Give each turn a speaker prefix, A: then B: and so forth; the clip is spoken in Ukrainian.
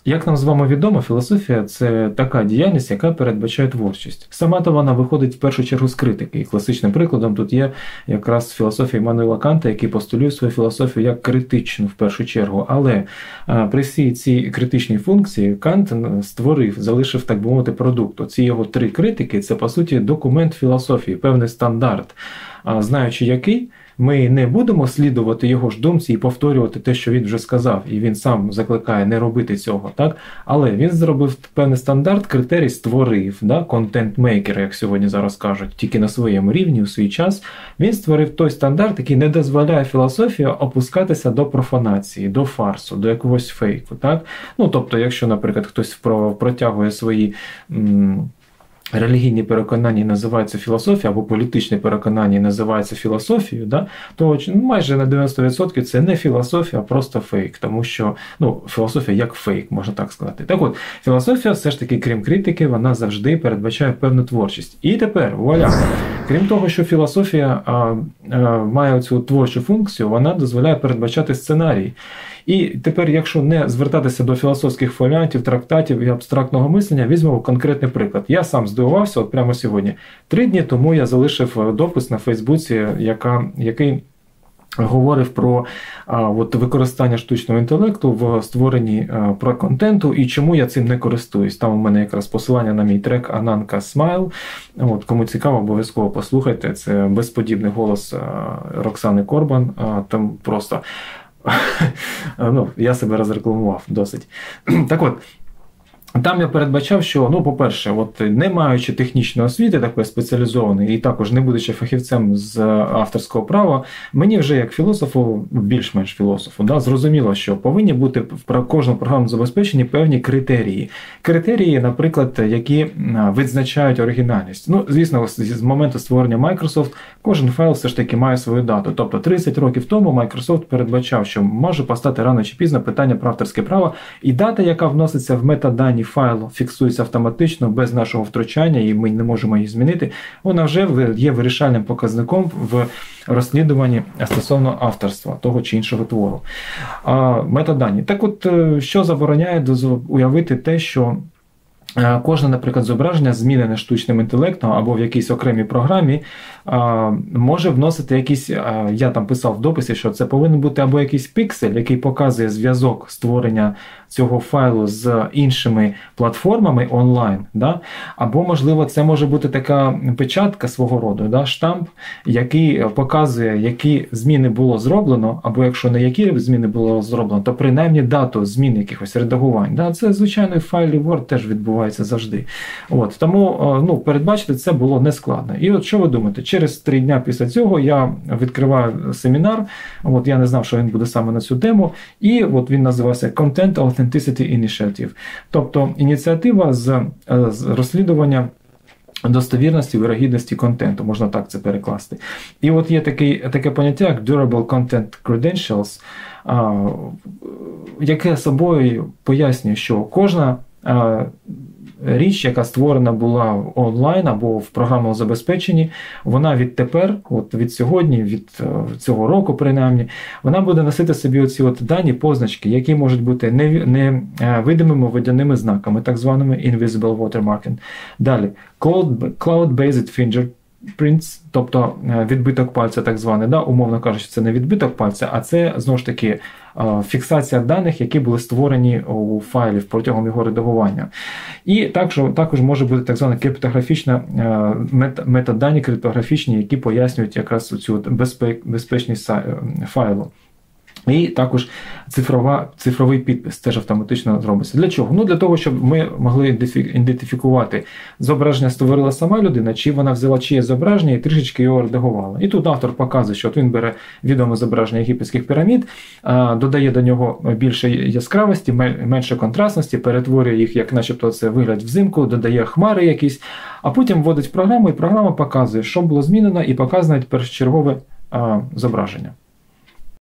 A: Як нам з вами відомо, філософія – це така діяльність, яка передбачає творчість. Сама-то вона виходить в першу чергу з критики. І класичним прикладом тут є якраз філософія Іммануїла Канта, який постулює свою філософію як критичну в першу чергу. Але при всій цій критичній функції Кант створив, залишив, так би мовити, продукт. Оці його 3 критики – це, по суті, документ філософії, певний стандарт. Знаючи який, ми не будемо слідувати його ж думці і повторювати те, що він вже сказав, і він сам закликає не робити цього, так? Але він зробив певний стандарт, критерій створив, да? Контент-мейкер, як сьогодні зараз кажуть, тільки на своєму рівні, у свій час. Він створив той стандарт, який не дозволяє філософії опускатися до профанації, до фарсу, до якогось фейку, так? Ну, тобто, якщо, наприклад, хтось протягує свої релігійні переконання і називаються філософія, або політичні переконання і називаються філософією, да, то майже на 90% це не філософія, а просто фейк. Тому що філософія як фейк, можна так сказати. Так от, філософія все ж таки, крім критики, вона завжди передбачає певну творчість. І тепер, вуаля, крім того, що філософія має цю творчу функцію, вона дозволяє передбачати сценарій. І тепер, якщо не звертатися до філософських фоліантів, трактатів і абстрактного мислення, візьмемо конкретний приклад. Я сам здивувався, от прямо сьогодні. 3 дні тому я залишив допис на Фейсбуці, який говорив про використання штучного інтелекту в створенні про контенту і чому я цим не користуюсь. Там у мене якраз посилання на мій трек «Ананка Смайл». Кому цікаво, обов'язково послухайте. Це безподібний голос Роксани Корбан. Там просто я себе розрекламував досить. Так от, там я передбачав, що, по-перше, не маючи технічної освіти, такої спеціалізованої, і також не будучи фахівцем з авторського права, мені вже як філософу, більш-менш філософу, зрозуміло, що повинні бути в кожному програмному забезпеченні певні критерії. Критерії, наприклад, які відзначають оригінальність. Звісно, з моменту створення Microsoft кожен файл все ж таки має свою дату. Тобто 30 років тому Microsoft передбачав, що може постати рано чи пізно питання про авторське право, і дата, яка вноситься в метадані файлу, фіксується автоматично, без нашого втручання, і ми не можемо її змінити, вона вже є вирішальним показником в розслідуванні стосовно авторства того чи іншого твору. Метадані. Так от, що забороняє уявити те, що кожне, наприклад, зображення, змінене штучним інтелектом або в якійсь окремій програмі, може вносити якісь, я там писав в дописі, що це повинен бути або якийсь піксель, який показує зв'язок створення цього файлу з іншими платформами онлайн, да? Або, можливо, це може бути така печатка свого роду, да? Штамп, який показує, які зміни було зроблено, або якщо не які зміни було зроблено, то принаймні дату змін якихось редагувань. Да? Це, звичайно, в файлі Word теж відбувається завжди. Тому передбачити це було нескладно. І от що ви думаєте? Через 3 дня після цього я відкриваю семінар, я не знав, що він буде саме на цю тему, і він називався Content Authenticity Initiative, тобто ініціатива з розслідування достовірності, вірогідності контенту, можна так це перекласти. І є таке поняття, як Durable Content Credentials, яке собою пояснює, що кожна річ, яка створена була онлайн або в програмному забезпеченні, вона відтепер, від сьогодні, від цього року принаймні, вона буде носити собі оці дані, позначки, які можуть бути невидимими водяними знаками, так званими invisible watermarking. Далі, cloud-based fingerprints, тобто відбиток пальця так званий, умовно кажучи, це не відбиток пальця, а це, знову ж таки, фіксація даних, які були створені у файлі протягом його редагування. І також може бути так звана криптографічна метадані криптографічні, які пояснюють якраз цю безпечність файлу. І також цифровий підпис теж автоматично зробиться. Для чого? Для того, щоб ми могли ідентифікувати, зображення створила сама людина, чи вона взяла чиєсь зображення і трішечки його редагувала. І тут автор показує, що він бере відоме зображення єгипетських пірамід, додає до нього більше яскравості, менше контрастності, перетворює їх, як начебто це вигляд взимку, додає хмари якісь, а потім вводить в програму, і програма показує, що було змінено, і показує навіть першочергове зображення.